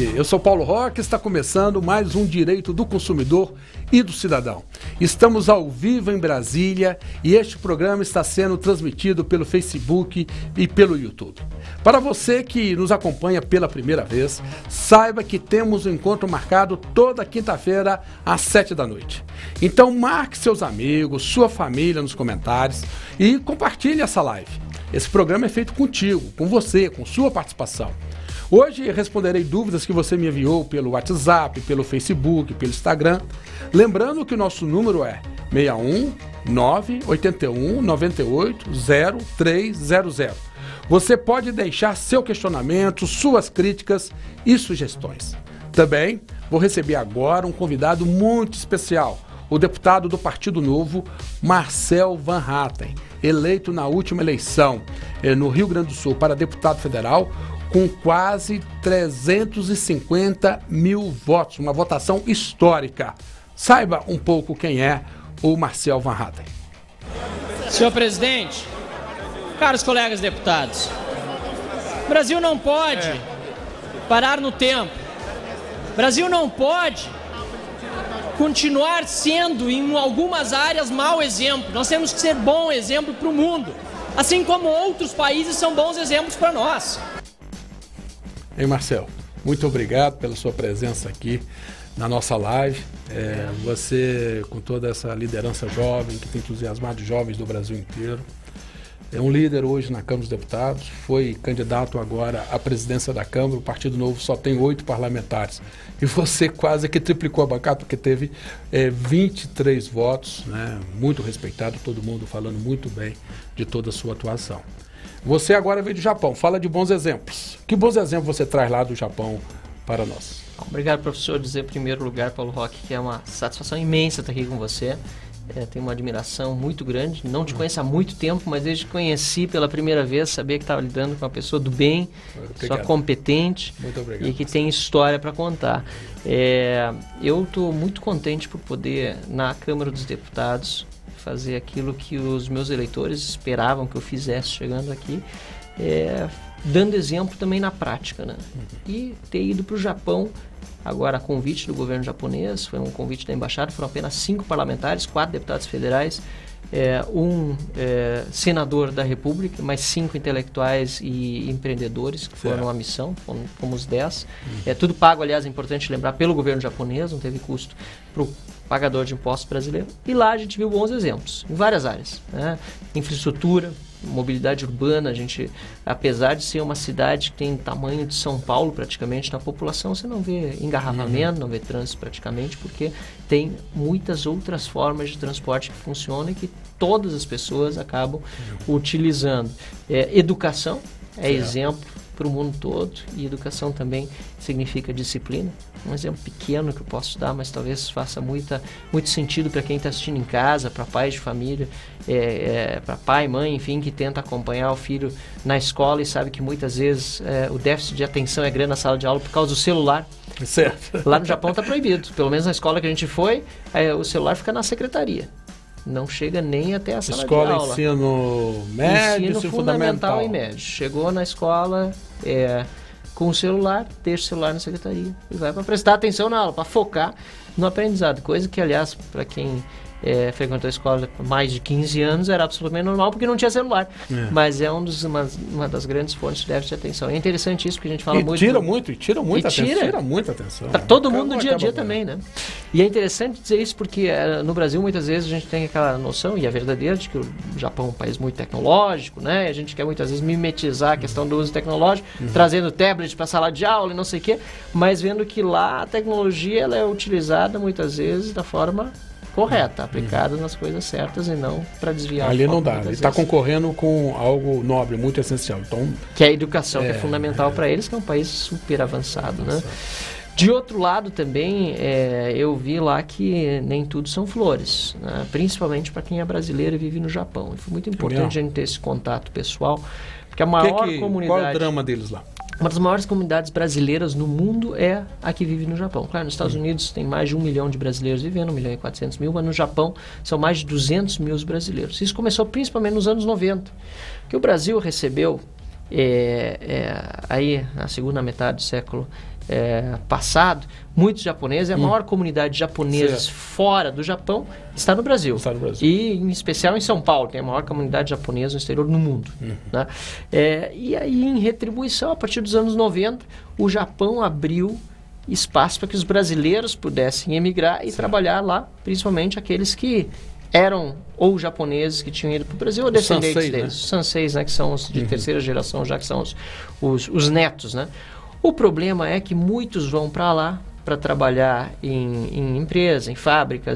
eu sou Paulo Roque e está começando mais um Direito do Consumidor e do Cidadão. Estamos ao vivo em Brasília e este programa está sendo transmitido pelo Facebook e pelo YouTube. Para você que nos acompanha pela primeira vez, saiba que temos um encontro marcado toda quinta-feira às 7 da noite. Então marque seus amigos, sua família nos comentários e compartilhe essa live. Esse programa é feito contigo, com você, com sua participação. Hoje responderei dúvidas que você me enviou pelo WhatsApp, pelo Facebook, pelo Instagram. Lembrando que o nosso número é 61 981 98 0300. Você pode deixar seu questionamento, suas críticas e sugestões. Também vou receber agora um convidado muito especial, o deputado do Partido Novo, Marcel Van Hatten, eleito na última eleição no Rio Grande do Sul para deputado federal, com quase 350 mil votos, uma votação histórica. Saiba um pouco quem é o Marcel Van Hatten. Senhor presidente, caros colegas deputados, o Brasil não pode parar no tempo. O Brasil não pode continuar sendo, em algumas áreas, mau exemplo. Nós temos que ser bom exemplo para o mundo, assim como outros países são bons exemplos para nós. Ei, Marcel, muito obrigado pela sua presença aqui na nossa live. Você, com toda essa liderança jovem, que tem entusiasmado jovens do Brasil inteiro, é um líder hoje na Câmara dos Deputados, foi candidato agora à presidência da Câmara. O Partido Novo só tem 8 parlamentares. E você quase que triplicou a bancada, porque teve 23 votos, né? Muito respeitado, todo mundo falando muito bem de toda a sua atuação. Você agora veio do Japão, fala de bons exemplos. Que bons exemplos você traz lá do Japão para nós? Obrigado, professor. Dizer em primeiro lugar, Paulo Roque, que é uma satisfação imensa estar aqui com você. Tenho uma admiração muito grande. Não te conheço há muito tempo, mas desde que conheci pela primeira vez, sabia que estava lidando com uma pessoa do bem, pessoa competente e que tem história para contar. Eu estou muito contente por poder, na Câmara dos Deputados, fazer aquilo que os meus eleitores esperavam que eu fizesse chegando aqui, dando exemplo também na prática, né? E ter ido para o Japão, agora a convite do governo japonês, foi um convite da embaixada, foram apenas 5 parlamentares, 4 deputados federais, um senador da República, mais 5 intelectuais e empreendedores que foram à missão, fomos 10. Tudo pago, aliás, é importante lembrar, pelo governo japonês, não teve custo para o pagador de impostos brasileiro. E lá a gente viu bons exemplos, em várias áreas, né? Infraestrutura, mobilidade urbana. A gente, apesar de ser uma cidade que tem tamanho de São Paulo praticamente na população, você não vê engarrafamento, não vê trânsito praticamente, porque tem muitas outras formas de transporte que funcionam e que todas as pessoas acabam utilizando. Educação é exemplo para o mundo todo, e educação também significa disciplina. Um exemplo pequeno que eu posso dar, mas talvez faça muito sentido para quem está assistindo em casa, para pais de família, para pai, mãe, enfim, que tenta acompanhar o filho na escola e sabe que muitas vezes o déficit de atenção é grande na sala de aula por causa do celular. Certo. Lá no Japão está proibido, pelo menos na escola que a gente foi, o celular fica na secretaria. Não chega nem até a sala de aula. Escola, ensino médio, ensino fundamental e médio. Chegou na escola com o celular, deixa o celular na secretaria e vai para prestar atenção na aula, para focar no aprendizado. Coisa que, aliás, para quem frequentou a escola há mais de 15 anos era absolutamente normal, porque não tinha celular. Mas é uma das grandes fontes de déficit de atenção. É interessante isso, porque a gente fala muito... Tira muita atenção. Para todo mundo no dia a dia também, né? E é interessante dizer isso porque no Brasil muitas vezes a gente tem aquela noção, e é verdadeira, de que o Japão é um país muito tecnológico, né? A gente quer muitas vezes mimetizar a questão do uso tecnológico, trazendo tablet para a sala de aula e não sei o quê, mas vendo que lá a tecnologia ela é utilizada muitas vezes da forma correta, aplicada nas coisas certas e não para desviar. Ali não dá, ele está concorrendo com algo nobre, muito essencial. Então, que é a educação, que é fundamental para eles, que é um país super avançado, né? De outro lado também, eu vi lá que nem tudo são flores, né? Principalmente para quem é brasileiro e vive no Japão. E foi muito importante a gente ter esse contato pessoal, porque a maior comunidade... Qual é o drama deles lá? Uma das maiores comunidades brasileiras no mundo é a que vive no Japão. Claro, nos Estados Unidos tem mais de 1 milhão de brasileiros vivendo, 1.400.000, mas no Japão são mais de 200 mil brasileiros. Isso começou principalmente nos anos 90, que o Brasil recebeu, aí na segunda metade do século passado, muitos japoneses, a maior comunidade de japoneses fora do Japão está no Brasil. E em especial em São Paulo, tem a maior comunidade japonesa no exterior no mundo. Né? E aí, em retribuição, a partir dos anos 90, o Japão abriu espaço para que os brasileiros pudessem emigrar e trabalhar lá, principalmente aqueles que eram ou japoneses que tinham ido para o Brasil ou descendentes sansei, deles. Os sanseis, né, que são os de terceira geração, já que são os netos. Né? O problema é que muitos vão para lá para trabalhar em empresas, em fábricas,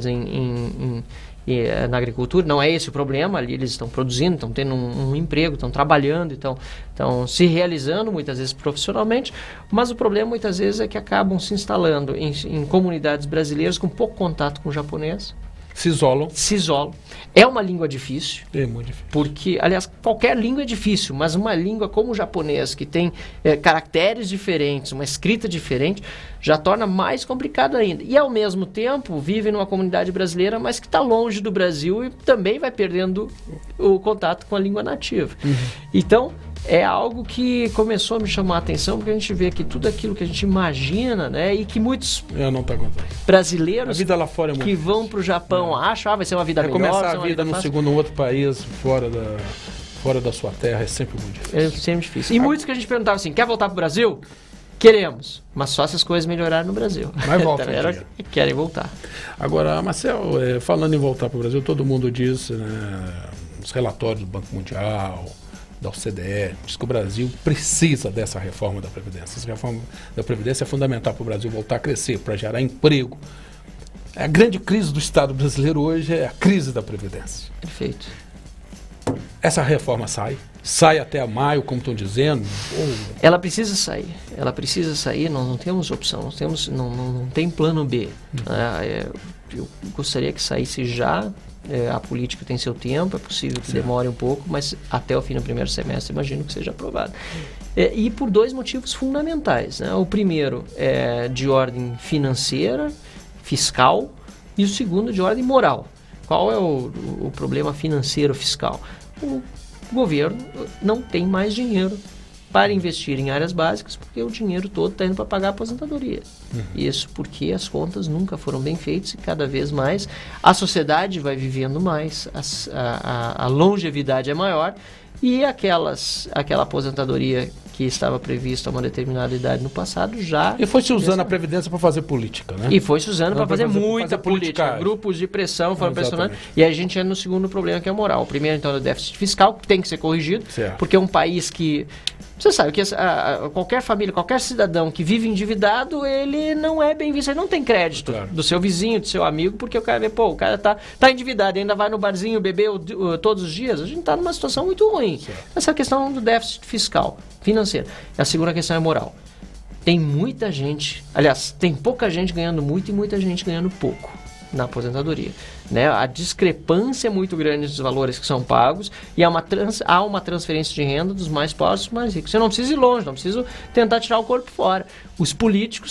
na agricultura. Não é esse o problema, ali eles estão produzindo, estão tendo um emprego, estão trabalhando, estão se realizando muitas vezes profissionalmente, mas o problema muitas vezes é que acabam se instalando em comunidades brasileiras com pouco contato com o japonês. Se isolam. É uma língua difícil. É muito difícil. Porque, aliás, qualquer língua é difícil, mas uma língua como o japonês, que tem caracteres diferentes, uma escrita diferente, já torna mais complicado ainda. E, ao mesmo tempo, vive numa comunidade brasileira, mas que está longe do Brasil e também vai perdendo o contato com a língua nativa. Então, é algo que começou a me chamar a atenção, porque a gente vê que tudo aquilo que a gente imagina, né, e que muitos brasileiros a vida lá fora é muito que vão para o Japão acham, vai ser uma vida melhor. Começar a vida num segundo outro país, fora da sua terra, é sempre muito difícil. É sempre difícil. E muitos que a gente perguntava assim, quer voltar para o Brasil? Queremos, mas só se as coisas melhorarem no Brasil. Mas volta querem voltar. Agora, Marcel, falando em voltar para o Brasil, todo mundo diz, né, os relatórios do Banco Mundial, da OCDE, diz que o Brasil precisa dessa reforma da Previdência. Essa reforma da Previdência é fundamental para o Brasil voltar a crescer, para gerar emprego. A grande crise do Estado brasileiro hoje é a crise da Previdência. Perfeito. Essa reforma sai até maio, como estão dizendo? Ela precisa sair, nós não temos opção, não tem plano B. Eu gostaria que saísse já. A política tem seu tempo, é possível que demore um pouco, mas até o fim do primeiro semestre imagino que seja aprovado. E por dois motivos fundamentais. Né? O primeiro é de ordem financeira, fiscal, e o segundo de ordem moral. Qual é o problema financeiro fiscal? O governo não tem mais dinheiro para investir em áreas básicas, porque o dinheiro todo está indo para pagar a aposentadoria. Isso porque as contas nunca foram bem feitas e cada vez mais a sociedade vai vivendo mais, a longevidade é maior e aquela aposentadoria que estava prevista a uma determinada idade no passado já... E foi se usando a Previdência para fazer política, né? E foi se usando para fazer muita política. Grupos de pressão foram pressionando. E aí a gente entra no segundo problema, que é a moral. O primeiro, então, é o déficit fiscal, que tem que ser corrigido, porque é um país que... Você sabe que qualquer família, qualquer cidadão que vive endividado, ele não é bem visto, ele não tem crédito do seu vizinho, do seu amigo, porque o cara vê, o cara tá endividado, ainda vai no barzinho beber todos os dias. A gente está numa situação muito ruim. Essa questão do déficit fiscal, financeiro. A segunda questão é moral. Tem muita gente, aliás, tem pouca gente ganhando muito e muita gente ganhando pouco na aposentadoria. Né? A discrepância é muito grande dos valores que são pagos e há uma transferência de renda dos mais pobres para os mais ricos. Você não precisa ir longe, não precisa tentar tirar o corpo fora. Os políticos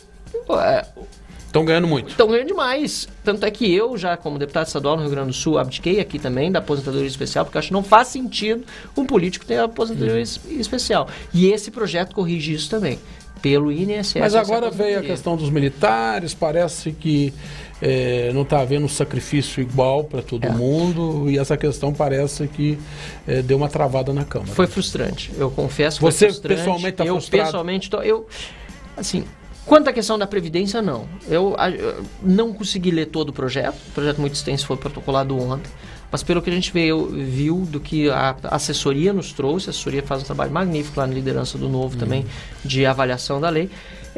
estão ganhando muito. Estão ganhando demais. Tanto é que eu, já como deputado estadual no Rio Grande do Sul, abdiquei aqui também da aposentadoria especial, porque eu acho que não faz sentido um político ter a aposentadoria especial. E esse projeto corrige isso também, pelo INSS. Mas agora veio a questão dos militares, parece que não está havendo um sacrifício igual para todo mundo, e essa questão parece que deu uma travada na Câmara. Foi frustrante, eu confesso que Você foi frustrante. Pessoalmente está frustrado? Eu pessoalmente estou... Assim, quanto à questão da Previdência, não. Eu não consegui ler todo o projeto muito extenso, foi protocolado ontem, mas pelo que a gente viu do que a assessoria nos trouxe, a assessoria faz um trabalho magnífico lá na liderança do Novo também, de avaliação da lei,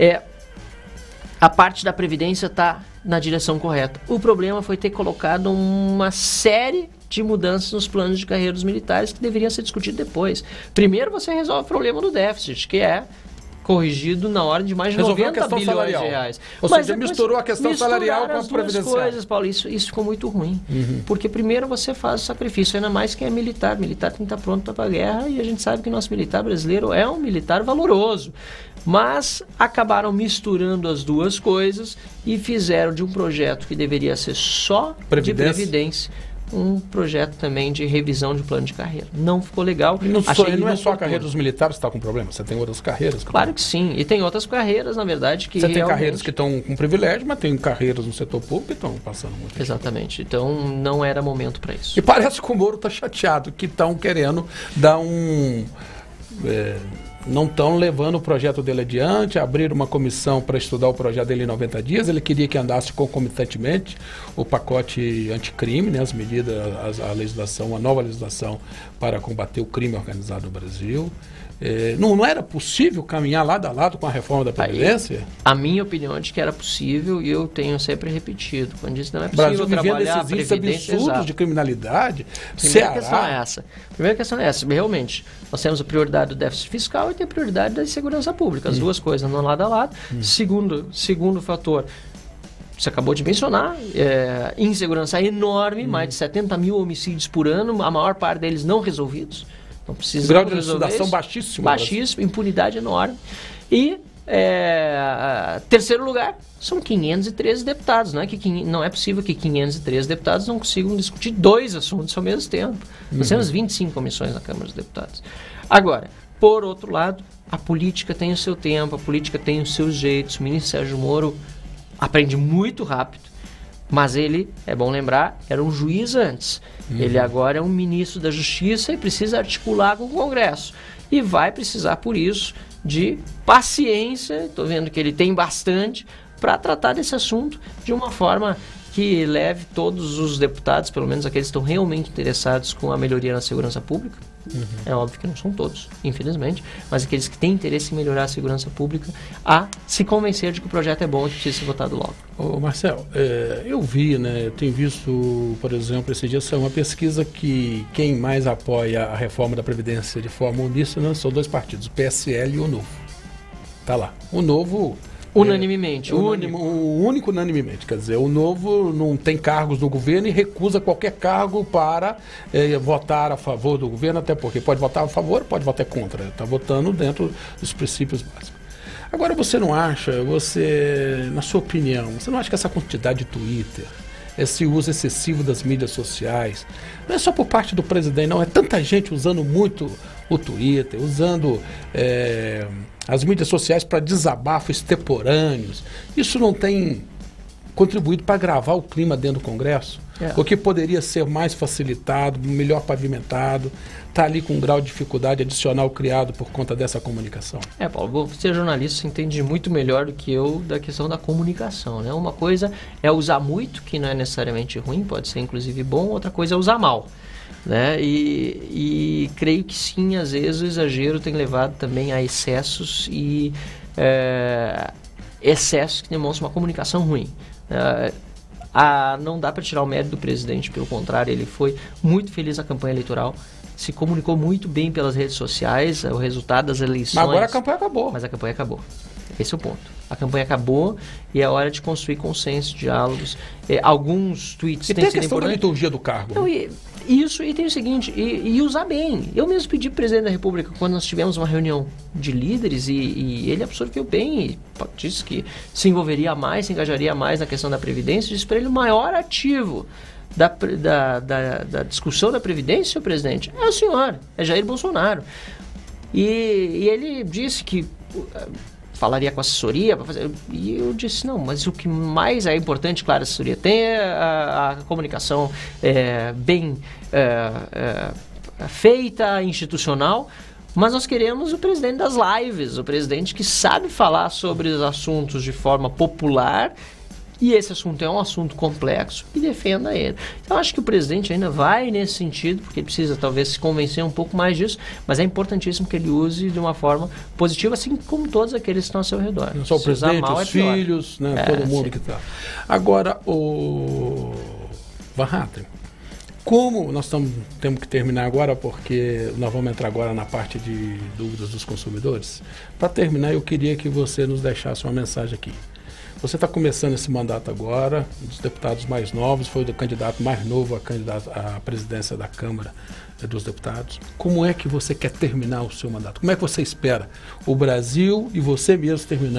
a parte da Previdência está na direção correta. O problema foi ter colocado uma série de mudanças nos planos de carreira dos militares que deveriam ser discutidos depois. Primeiro você resolve o problema do déficit, que é corrigido na ordem de mais de 90 bilhões de reais. Ou seja, misturou a questão salarial com a previdenciária. Coisas, Paulo, isso ficou muito ruim. Porque primeiro você faz o sacrifício, ainda mais quem é militar. Militar tem que estar pronto para a guerra, e a gente sabe que o nosso militar brasileiro é um militar valoroso. Mas acabaram misturando as duas coisas e fizeram de um projeto que deveria ser só de previdência um projeto também de revisão de plano de carreira. Não ficou legal. Não é só a carreira dos militares que está com problema, você tem outras carreiras. Claro que sim, e tem outras carreiras, na verdade, que você tem carreiras que estão com privilégio, mas tem carreiras no setor público que estão passando muito. Exatamente, então não era momento para isso. E parece que o Moro está chateado, que estão querendo dar não estão levando o projeto dele adiante, abriram uma comissão para estudar o projeto dele em 90 dias, ele queria que andasse concomitantemente o pacote anticrime, né, as medidas, a legislação, a nova legislação para combater o crime organizado no Brasil. Não era possível caminhar lado a lado com a reforma da Previdência? A minha opinião é de que era possível e eu tenho sempre repetido. Quando disse não é possível trabalhar a Previdência absurdos de criminalidade. Primeira questão é essa. Realmente, nós temos a prioridade do déficit fiscal e tem a prioridade da insegurança pública. As duas coisas andam lado a lado. Segundo fator, você acabou de mencionar, insegurança enorme, mais de 70 mil homicídios por ano, a maior parte deles não resolvidos. Não precisa grau de elucidação baixíssimo. Baixíssimo, impunidade enorme. E, terceiro lugar, são 513 deputados. Não é possível que 513 deputados não consigam discutir 2 assuntos ao mesmo tempo. Nós temos 25 comissões na Câmara dos Deputados. Agora, por outro lado, a política tem o seu tempo, a política tem os seus jeitos. O ministro Sérgio Moro aprende muito rápido. Mas ele, é bom lembrar, era um juiz antes. Ele agora é um ministro da Justiça e precisa articular com o Congresso. E vai precisar, por isso, de paciência, estou vendo que ele tem bastante, para tratar desse assunto de uma forma que leve todos os deputados, pelo menos aqueles que estão realmente interessados com a melhoria na segurança pública. É óbvio que não são todos, infelizmente, mas aqueles que têm interesse em melhorar a segurança pública, a se convencer de que o projeto é bom e que precisa ser votado logo. Ô Marcel, eu tenho visto, por exemplo, esse dia saiu uma pesquisa que quem mais apoia a reforma da Previdência de forma uníssona são 2 partidos, o PSL e o Novo. Tá lá. O Novo... Unanimemente. O único unanimemente. Quer dizer, o Novo não tem cargos no governo e recusa qualquer cargo para votar a favor do governo, até porque pode votar a favor, pode votar contra. Está votando dentro dos princípios básicos. Agora, você não acha, na sua opinião, você não acha que essa quantidade de Twitter, esse uso excessivo das mídias sociais, não é só por parte do presidente, não, é tanta gente usando muito o Twitter, usando as mídias sociais para desabafos extemporâneos. Isso não tem contribuído para agravar o clima dentro do Congresso? O que poderia ser mais facilitado, melhor pavimentado, está ali com um grau de dificuldade adicional criado por conta dessa comunicação. Paulo, você é jornalista, você entende muito melhor do que eu da questão da comunicação, né? Uma coisa é usar muito, que não é necessariamente ruim, pode ser inclusive bom, outra coisa é usar mal. Né? E creio que sim, às vezes o exagero tem levado também a excessos e excessos que demonstram uma comunicação ruim. Não dá para tirar o mérito do presidente, pelo contrário, ele foi muito feliz na campanha eleitoral, se comunicou muito bem pelas redes sociais, o resultado das eleições. Mas agora a campanha acabou. Mas a campanha acabou. Esse é o ponto. A campanha acabou e é hora de construir consenso, diálogos. Alguns tweets têm sido importantes. E tem a questão da liturgia do cargo. Não, isso, e tem o seguinte, e usar bem. Eu mesmo pedi para o presidente da República, quando nós tivemos uma reunião de líderes, e ele absorveu bem, e disse que se envolveria mais, se engajaria mais na questão da Previdência, disse para ele o maior ativo da discussão da Previdência, senhor presidente, é o senhor, é Jair Bolsonaro. E ele disse que falaria com a assessoria para fazer. E eu disse, não, mas o que mais é importante, claro, a assessoria tem a comunicação bem feita, institucional, mas nós queremos o presidente das lives, o presidente que sabe falar sobre os assuntos de forma popular. E esse assunto é um assunto complexo e defenda ele. Então, acho que o presidente ainda vai nesse sentido, porque ele precisa talvez se convencer um pouco mais disso, mas é importantíssimo que ele use de uma forma positiva, assim como todos aqueles que estão ao seu redor. Não só o presidente, os filhos, né, todo mundo que está. Agora, o Van Hatten, como nós temos que terminar agora, porque nós vamos entrar agora na parte de dúvidas dos consumidores, para terminar eu queria que você nos deixasse uma mensagem aqui. Você está começando esse mandato agora, um dos deputados mais novos, foi o candidato mais novo à presidência da Câmara dos Deputados. Como é que você quer terminar o seu mandato? Como é que você espera o Brasil e você mesmo terminando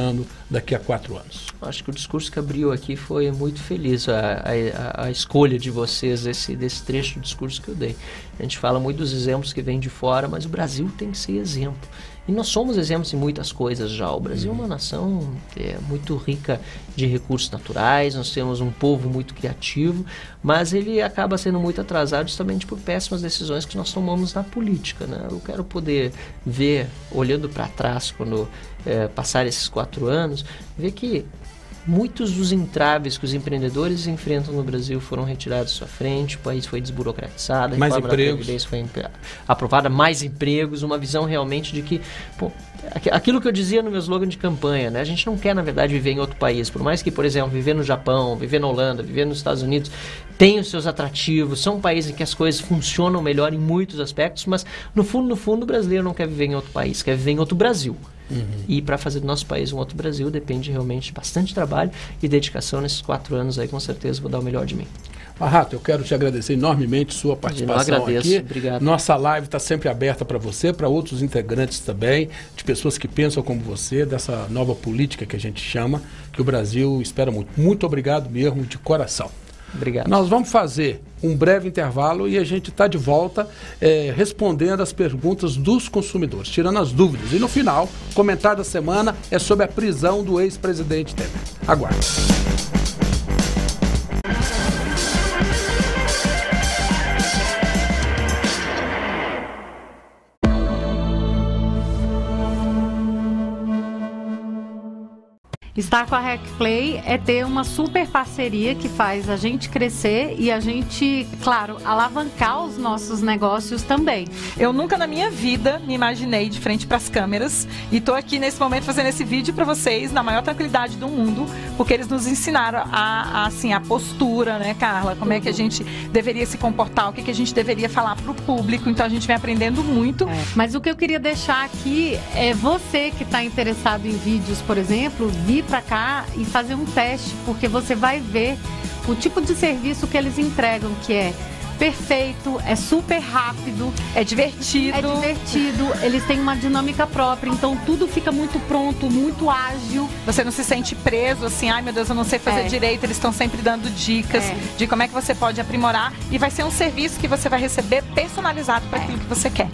daqui a 4 anos? Acho que o discurso que abriu aqui foi muito feliz, a escolha de vocês desse trecho do discurso que eu dei. A gente fala muito dos exemplos que vêm de fora, mas o Brasil tem que ser exemplo. E nós somos exemplos em muitas coisas já. O Brasil é uma nação muito rica de recursos naturais, nós temos um povo muito criativo, mas ele acaba sendo muito atrasado justamente por péssimas decisões que nós tomamos na política, né? Eu quero poder ver, olhando para trás, quando passar esses 4 anos, ver que muitos dos entraves que os empreendedores enfrentam no Brasil foram retirados da sua frente, o país foi desburocratizado, a reforma da Previdência foi aprovada, mais empregos, uma visão realmente de que, aquilo que eu dizia no meu slogan de campanha, né? A gente não quer, na verdade, viver em outro país, por mais que, por exemplo, viver no Japão, viver na Holanda, viver nos Estados Unidos, tem os seus atrativos, são países em que as coisas funcionam melhor em muitos aspectos, mas no fundo, o brasileiro não quer viver em outro país, quer viver em outro Brasil. E para fazer do nosso país um outro Brasil depende realmente de bastante trabalho e dedicação nesses 4 anos aí, com certeza vou dar o melhor de mim. Marrato, eu quero te agradecer enormemente sua participação aqui. Obrigado. Nossa live está sempre aberta para você, para outros integrantes também, de pessoas que pensam como você, dessa nova política que a gente chama, que o Brasil espera muito. Muito obrigado mesmo, de coração. Obrigado. Nós vamos fazer um breve intervalo e a gente está de volta respondendo as perguntas dos consumidores, tirando as dúvidas. E no final, o comentário da semana é sobre a prisão do ex-presidente Temer. Aguarde. Estar com a RecPlay é ter uma super parceria que faz a gente crescer e a gente, claro, alavancar os nossos negócios também. Eu nunca na minha vida me imaginei de frente para as câmeras e estou aqui nesse momento fazendo esse vídeo para vocês na maior tranquilidade do mundo, porque eles nos ensinaram a postura, né, Carla? Como é que a gente deveria se comportar, o que a gente deveria falar para o público, então a gente vem aprendendo muito. Mas o que eu queria deixar aqui é você que está interessado em vídeos, por exemplo, vir para cá e fazer um teste, porque você vai ver o tipo de serviço que eles entregam, que é perfeito, é super rápido, é divertido, eles têm uma dinâmica própria, então tudo fica muito pronto, muito ágil. Você não se sente preso assim, ai meu Deus, eu não sei fazer direito, eles estão sempre dando dicas de como é que você pode aprimorar, e vai ser um serviço que você vai receber personalizado para aquilo que você quer.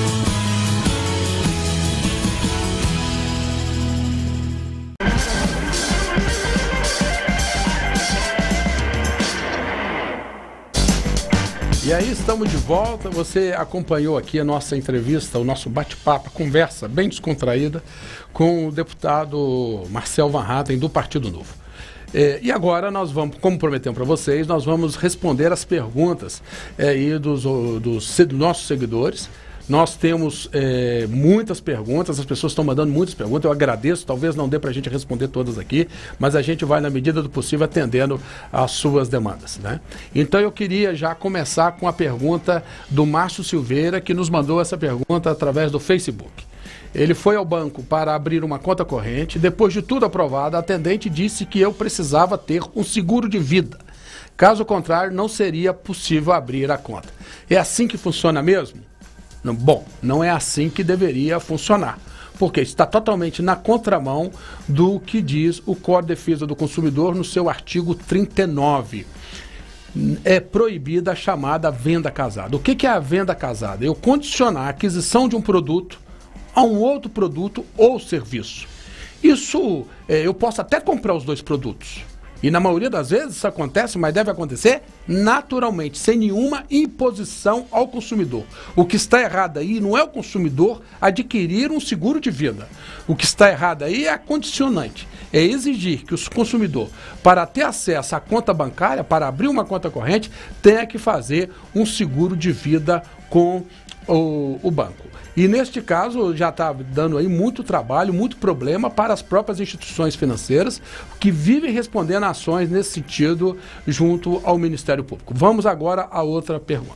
E aí estamos de volta, você acompanhou aqui a nossa entrevista, o nosso bate-papo, a conversa bem descontraída com o deputado Marcel Van Hatten do Partido Novo. E agora nós vamos, como prometemos para vocês, nós vamos responder as perguntas aí dos nossos seguidores. Nós temos muitas perguntas, as pessoas estão mandando muitas perguntas, eu agradeço, talvez não dê para a gente responder todas aqui, mas a gente vai, na medida do possível, atendendo às suas demandas, né? Então eu queria já começar com a pergunta do Márcio Silveira, que nos mandou essa pergunta através do Facebook. Ele foi ao banco para abrir uma conta corrente, depois de tudo aprovado, a atendente disse que eu precisava ter um seguro de vida. Caso contrário, não seria possível abrir a conta. É assim que funciona mesmo? Bom, não é assim que deveria funcionar, porque está totalmente na contramão do que diz o Código de Defesa do Consumidor no seu artigo 39. É proibida a chamada venda casada. O que é a venda casada? Eu condicionar a aquisição de um produto a um outro produto ou serviço. Isso, eu posso até comprar os 2 produtos. E na maioria das vezes isso acontece, mas deve acontecer naturalmente, sem nenhuma imposição ao consumidor. O que está errado aí não é o consumidor adquirir um seguro de vida. O que está errado aí é a condicionante. É exigir que o consumidor, para ter acesso à conta bancária, para abrir uma conta corrente, tenha que fazer um seguro de vida com o banco. E neste caso já está dando aí muito trabalho, muito problema para as próprias instituições financeiras que vivem respondendo a ações nesse sentido junto ao Ministério Público. Vamos agora a outra pergunta.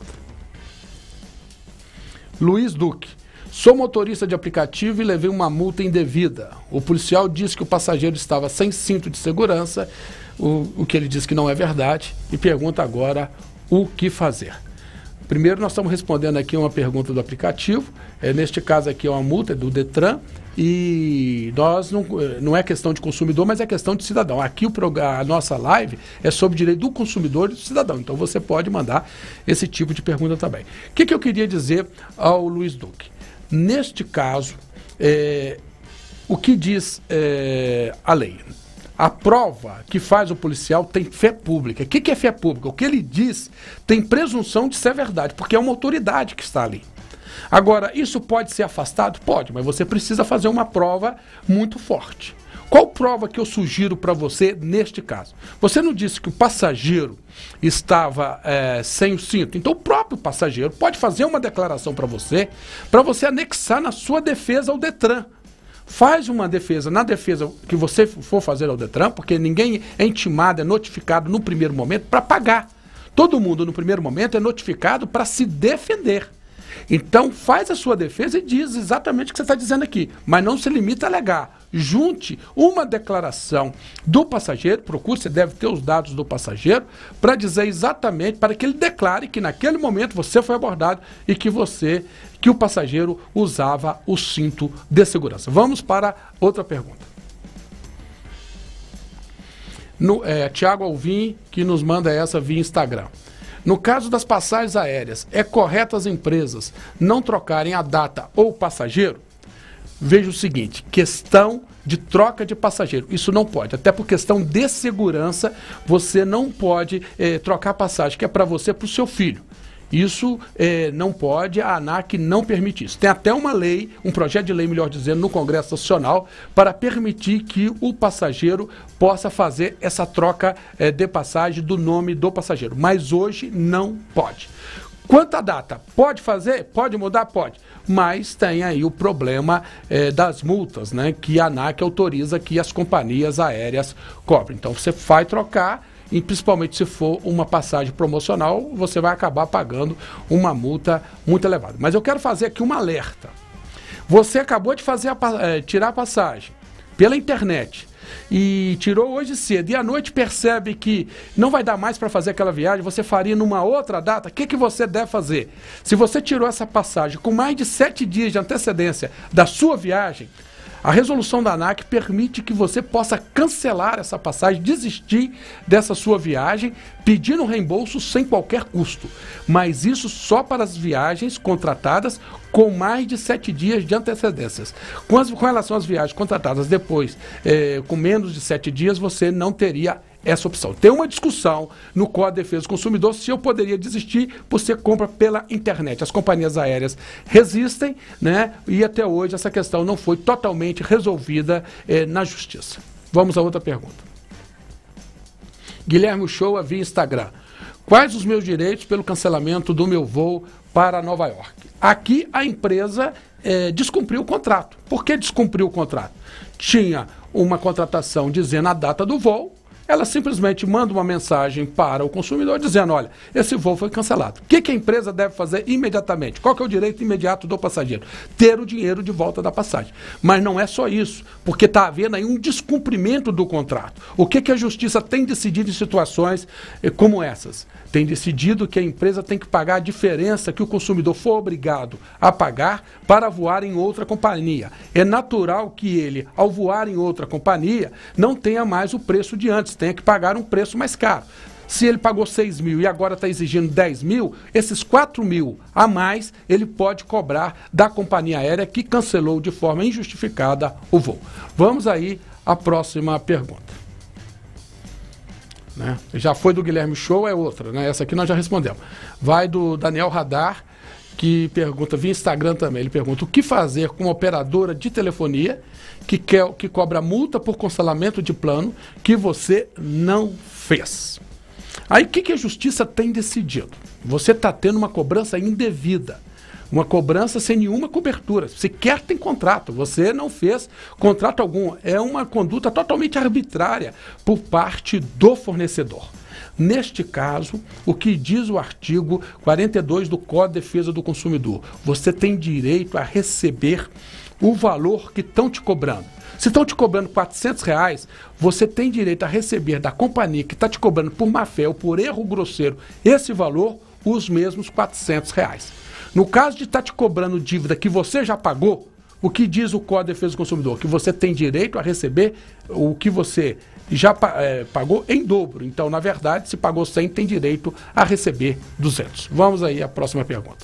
Luiz Duque. Sou motorista de aplicativo e levei uma multa indevida. O policial disse que o passageiro estava sem cinto de segurança, o que ele diz que não é verdade, e pergunta agora o que fazer. Primeiro, nós estamos respondendo aqui uma pergunta do aplicativo. Neste caso aqui é uma multa do Detran. E nós não é questão de consumidor, mas é questão de cidadão. Aqui a nossa live é sobre o direito do consumidor e do cidadão. Então você pode mandar esse tipo de pergunta também. O que eu queria dizer ao Luiz Duque? Neste caso, o que diz a lei? A prova que faz o policial tem fé pública. O que é fé pública? O que ele diz tem presunção de ser verdade, porque é uma autoridade que está ali. Agora, isso pode ser afastado? Pode, mas você precisa fazer uma prova muito forte. Qual prova que eu sugiro para você neste caso? Você não disse que o passageiro estava sem o cinto, então o próprio passageiro pode fazer uma declaração para você anexar na sua defesa ao Detran. Faz uma defesa, na defesa que você for fazer ao Detran, porque ninguém é intimado, é notificado no primeiro momento para pagar. Todo mundo no primeiro momento é notificado para se defender. Então faz a sua defesa e diz exatamente o que você está dizendo aqui, mas não se limita a alegar. Junte uma declaração do passageiro, procure, você deve ter os dados do passageiro, para dizer exatamente, para que ele declare que naquele momento você foi abordado e que o passageiro usava o cinto de segurança. Vamos para outra pergunta. Tiago Alvim, que nos manda essa via Instagram. No caso das passagens aéreas, é correto as empresas não trocarem a data ou o passageiro? Veja o seguinte, questão de troca de passageiro, isso não pode, até por questão de segurança, você não pode trocar a passagem que é para você, para o seu filho. Isso não pode, a ANAC não permite isso. Tem até uma lei, um projeto de lei, melhor dizendo, no Congresso Nacional, para permitir que o passageiro possa fazer essa troca de passagem do nome do passageiro. Mas hoje não pode. Quanto à data, pode fazer? Pode mudar? Pode. Mas tem aí o problema das multas, né, que a ANAC autoriza que as companhias aéreas cobrem. Então você vai trocar, e principalmente se for uma passagem promocional, você vai acabar pagando uma multa muito elevada. Mas eu quero fazer aqui um alerta. Você acabou de tirar a passagem pela internet e tirou hoje cedo e à noite percebe que não vai dar mais para fazer aquela viagem, você faria numa outra data, o que você deve fazer? Se você tirou essa passagem com mais de 7 dias de antecedência da sua viagem, a resolução da ANAC permite que você possa cancelar essa passagem, desistir dessa sua viagem, pedindo reembolso sem qualquer custo. Mas isso só para as viagens contratadas com mais de 7 dias de antecedências. Com relação às viagens contratadas depois, com menos de 7 dias, você não teria essa opção. Tem uma discussão no Código de Defesa do Consumidor se eu poderia desistir por ser compra pela internet. As companhias aéreas resistem, né? E até hoje essa questão não foi totalmente resolvida na Justiça. Vamos a outra pergunta. Guilherme Uchoa via Instagram. Quais os meus direitos pelo cancelamento do meu voo para Nova York? Aqui a empresa descumpriu o contrato. Por que descumpriu o contrato? Tinha uma contratação dizendo a data do voo, ela simplesmente manda uma mensagem para o consumidor dizendo, olha, esse voo foi cancelado. O que a empresa deve fazer imediatamente? Qual que é o direito imediato do passageiro? Ter o dinheiro de volta da passagem. Mas não é só isso, porque está havendo aí um descumprimento do contrato. O que a Justiça tem decidido em situações como essas? Tem decidido que a empresa tem que pagar a diferença que o consumidor for obrigado a pagar para voar em outra companhia. É natural que ele, ao voar em outra companhia, não tenha mais o preço de antes, tenha que pagar um preço mais caro. Se ele pagou 6 mil e agora está exigindo 10 mil, esses 4 mil a mais ele pode cobrar da companhia aérea que cancelou de forma injustificada o voo. Vamos aí à próxima pergunta. Né? Já foi do Guilherme Show, é outra, né? Essa aqui nós já respondemos. Vai do Daniel Radar, que pergunta, via Instagram também, ele pergunta o que fazer com uma operadora de telefonia que cobra multa por cancelamento de plano que você não fez. Aí o que a Justiça tem decidido? Você está tendo uma cobrança indevida, uma cobrança sem nenhuma cobertura, sequer tem contrato, você não fez contrato algum, é uma conduta totalmente arbitrária por parte do fornecedor. Neste caso, o que diz o artigo 42 do Código de Defesa do Consumidor? Você tem direito a receber o valor que estão te cobrando. Se estão te cobrando R$400, você tem direito a receber da companhia que está te cobrando por má fé ou por erro grosseiro esse valor, os mesmos R$400. No caso de estar te cobrando dívida que você já pagou, o que diz o Código de Defesa do Consumidor? Que você tem direito a receber o que você já pagou em dobro. Então, na verdade, se pagou 100, tem direito a receber 200. Vamos aí à próxima pergunta.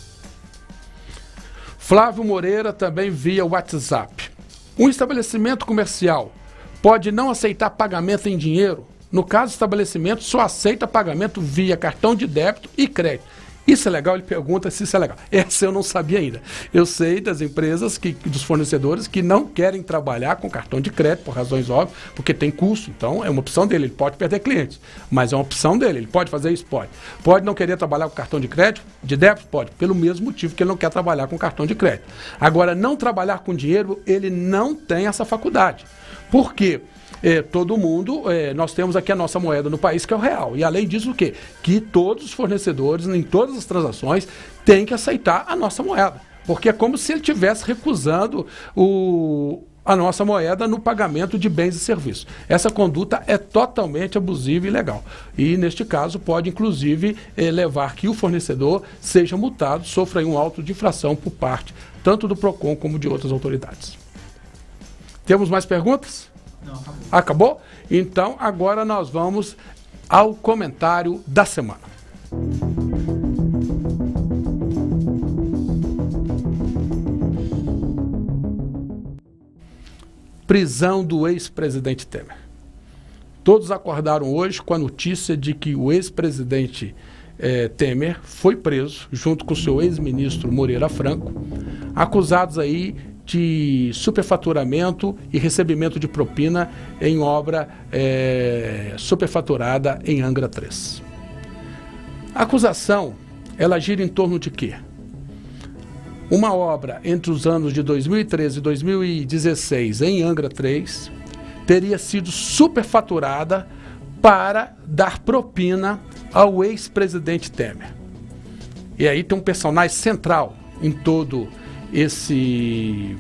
Flávio Moreira, também via WhatsApp. Um estabelecimento comercial pode não aceitar pagamento em dinheiro? No caso, o estabelecimento só aceita pagamento via cartão de débito e crédito. Isso é legal? Ele pergunta se isso é legal. Essa eu não sabia ainda. Eu sei das empresas, dos fornecedores que não querem trabalhar com cartão de crédito, por razões óbvias, porque tem custo. Então, é uma opção dele. Ele pode perder clientes, mas é uma opção dele. Ele pode fazer isso? Pode. Pode não querer trabalhar com cartão de crédito? De débito? Pode. Pelo mesmo motivo que ele não quer trabalhar com cartão de crédito. Agora, não trabalhar com dinheiro, ele não tem essa faculdade. Por quê? Todo mundo, nós temos aqui a nossa moeda no país, que é o real. E além disso, o quê? Que todos os fornecedores, em todas as transações, têm que aceitar a nossa moeda. Porque é como se ele estivesse recusando a nossa moeda no pagamento de bens e serviços. Essa conduta é totalmente abusiva e ilegal. E, neste caso, pode, inclusive, levar que o fornecedor seja multado, sofra aí um auto de infração por parte tanto do PROCON como de outras autoridades. Temos mais perguntas? Não, acabou. Acabou? Então, agora nós vamos ao comentário da semana. Prisão do ex-presidente Temer. Todos acordaram hoje com a notícia de que o ex-presidente Temer foi preso, junto com o seu ex-ministro Moreira Franco, acusados aí de superfaturamento e recebimento de propina em obra superfaturada em Angra 3. A acusação, ela gira em torno de quê? Uma obra entre os anos de 2013 e 2016 em Angra 3 teria sido superfaturada para dar propina ao ex-presidente Temer. E aí tem um personagem central em todo esse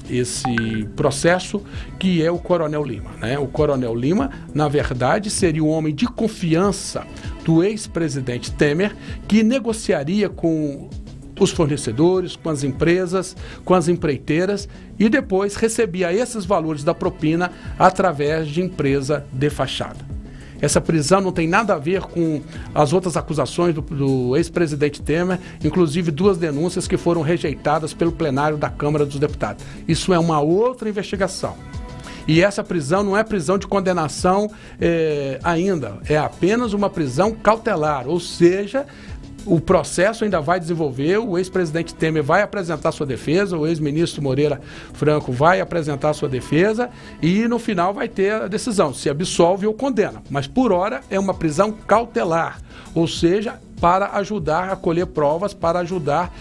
processo, que é o Coronel Lima, né? O Coronel Lima, na verdade, seria o homem de confiança do ex-presidente Temer, que negociaria com os fornecedores, com as empresas, com as empreiteiras, e depois recebia esses valores da propina através de empresa de fachada. Essa prisão não tem nada a ver com as outras acusações do ex-presidente Temer, inclusive 2 denúncias que foram rejeitadas pelo plenário da Câmara dos Deputados. Isso é uma outra investigação. E essa prisão não é prisão de condenação ainda, é apenas uma prisão cautelar, ou seja, o processo ainda vai desenvolver, o ex-presidente Temer vai apresentar sua defesa, o ex-ministro Moreira Franco vai apresentar sua defesa e no final vai ter a decisão, se absolve ou condena. Mas por hora é uma prisão cautelar, ou seja, para ajudar a colher provas, para ajudar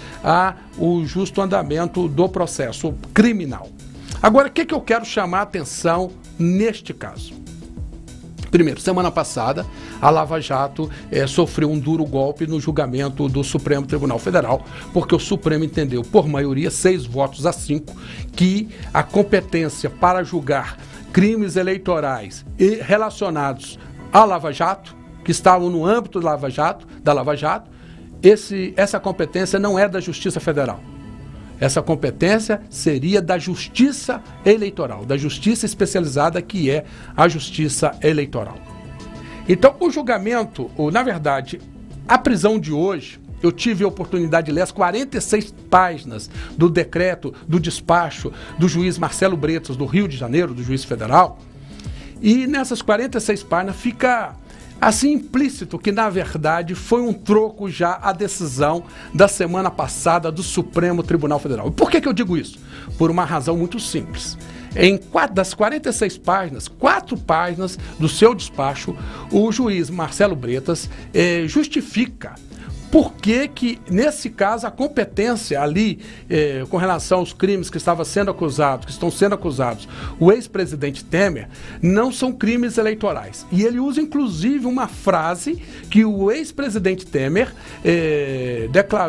o justo andamento do processo criminal. Agora, o que eu quero chamar a atenção neste caso? Primeiro, semana passada, a Lava Jato sofreu um duro golpe no julgamento do Supremo Tribunal Federal, porque o Supremo entendeu, por maioria, 6-5, que a competência para julgar crimes eleitorais relacionados à Lava Jato, que estavam no âmbito da Lava Jato, essa competência não é da Justiça Federal. Essa competência seria da Justiça Eleitoral, da Justiça Especializada, que é a Justiça Eleitoral. Então, o julgamento, na verdade, a prisão de hoje, eu tive a oportunidade de ler as 46 páginas do decreto, do despacho do juiz Marcelo Bretas, do Rio de Janeiro, do juiz federal, e nessas 46 páginas fica assim implícito que, na verdade, foi um troco já a decisão da semana passada do Supremo Tribunal Federal. E por que eu digo isso? Por uma razão muito simples. Das 46 páginas, 4 páginas do seu despacho, o juiz Marcelo Bretas justifica por que, nesse caso, a competência ali, com relação aos crimes que estão sendo acusados, o ex-presidente Temer, não são crimes eleitorais. E ele usa, inclusive, uma frase que o ex-presidente Temer declarou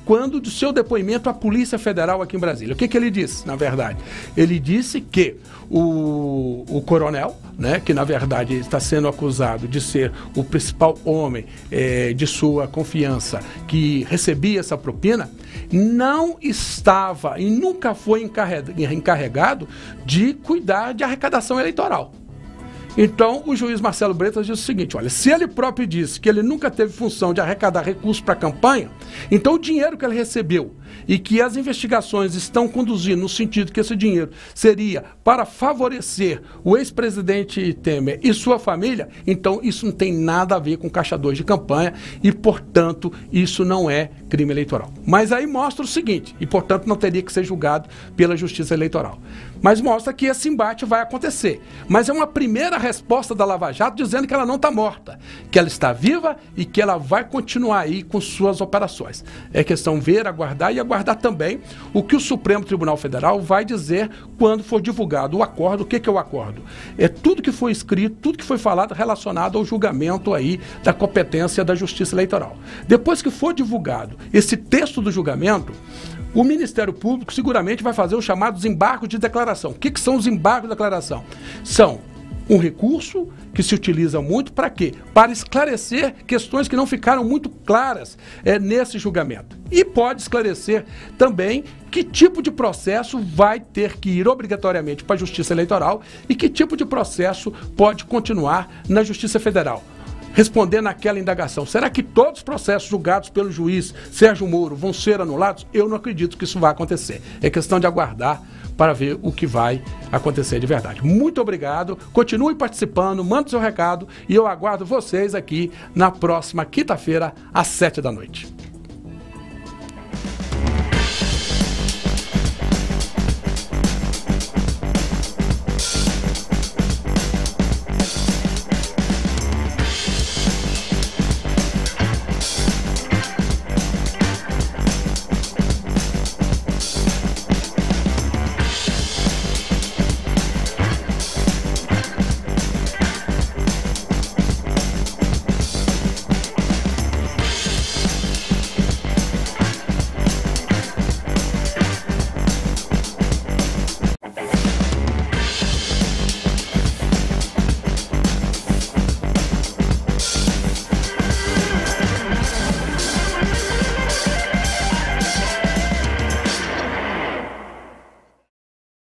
quando do seu depoimento à Polícia Federal aqui em Brasília. O que ele disse, na verdade? Ele disse que o coronel, né, que na verdade está sendo acusado de ser o principal homem de sua confiança que recebia essa propina, não estava e nunca foi encarregado de cuidar de arrecadação eleitoral. Então, o juiz Marcelo Bretas disse o seguinte, olha, se ele próprio disse que ele nunca teve função de arrecadar recursos para a campanha, então o dinheiro que ele recebeu e que as investigações estão conduzindo no sentido que esse dinheiro seria para favorecer o ex-presidente Temer e sua família, então isso não tem nada a ver com caixa 2 de campanha e, portanto, isso não é crime eleitoral. Mas aí mostra o seguinte, e, portanto, não teria que ser julgado pela Justiça Eleitoral. Mas mostra que esse embate vai acontecer. Mas é uma primeira resposta da Lava Jato dizendo que ela não está morta, que ela está viva e que ela vai continuar aí com suas operações. É questão ver, aguardar e aguardar também o que o Supremo Tribunal Federal vai dizer quando for divulgado o acordo. O que é o acordo? É tudo que foi escrito, tudo que foi falado relacionado ao julgamento aí da competência da Justiça Eleitoral. Depois que for divulgado esse texto do julgamento, o Ministério Público seguramente vai fazer os chamados embargos de declaração. O que são os embargos de declaração? São um recurso que se utiliza muito para quê? Para esclarecer questões que não ficaram muito claras nesse julgamento. E pode esclarecer também que tipo de processo vai ter que ir obrigatoriamente para a Justiça Eleitoral e que tipo de processo pode continuar na Justiça Federal. Respondendo àquela indagação, será que todos os processos julgados pelo juiz Sérgio Moro vão ser anulados? Eu não acredito que isso vai acontecer. É questão de aguardar para ver o que vai acontecer de verdade. Muito obrigado, continue participando, mande seu recado e eu aguardo vocês aqui na próxima quinta-feira, às 7 da noite.